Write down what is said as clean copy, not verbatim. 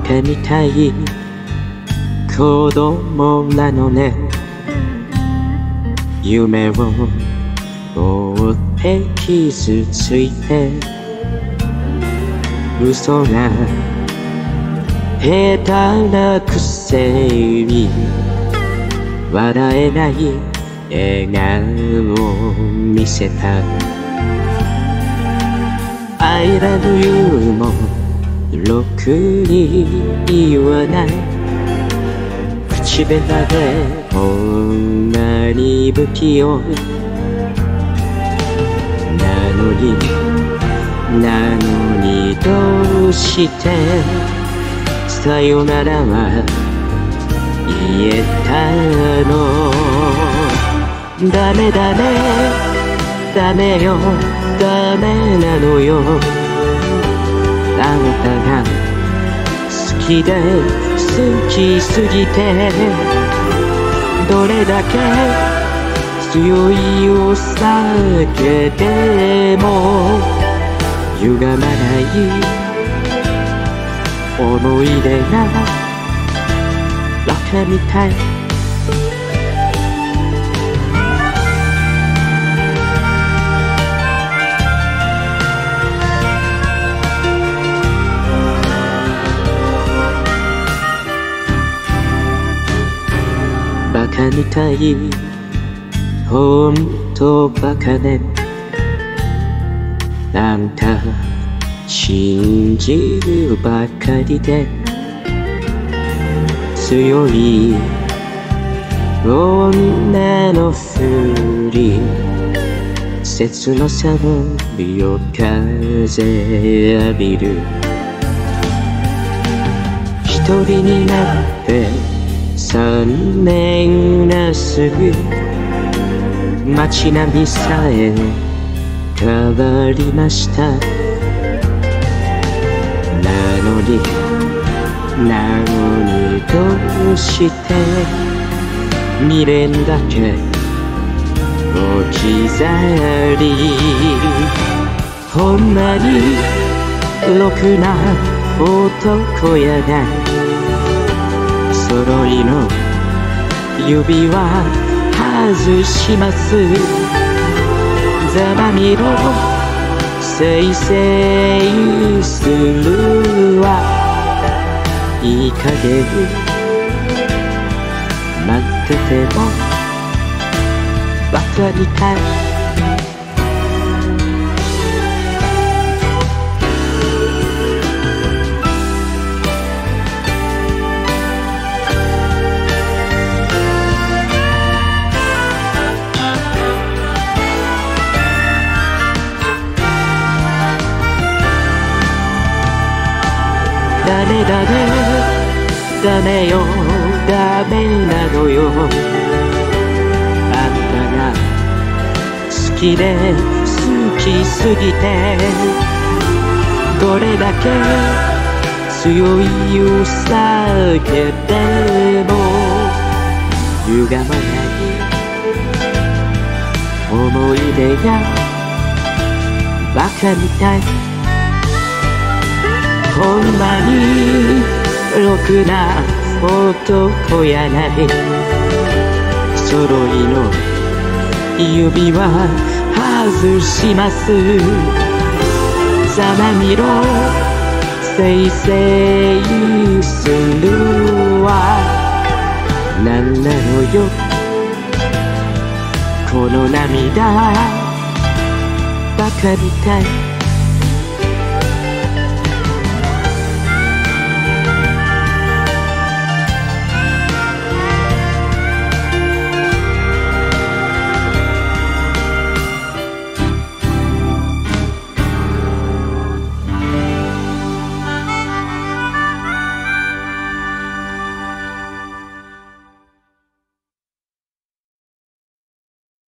カみたい子供なのね。夢を追って傷ついて嘘が下手なくせに笑えない笑顔を見せた。 I love you もろくに言わない。口下手でこんなに不器用なのにどうしてさよならは言えたの。ダメダメダメよダメなのよ。あなたが好きで好きすぎてどれだけ強いお酒でも歪まない思い出がバカみたい。バカみたいほんとバカね。あんた信じるばかりで強い女のふり切なさの夜風浴びる。一人になって3年が過ぎ街並みさえ変わりました。なのにどうして未練だけ置き去り。ほんまにろくな男やない。揃いの指輪外します。ざまみろせいせいするわ。いい加減待っててもバカみたい。ダメダメダメよダメなのよ。あんたが好きで好きすぎてどれだけ強いお酒でも歪まない思い出がバカみたい。ほんまにろくな男やない。揃いの指輪外します。ざまみろせいせいするわ。なんなのよこの涙バカみたい。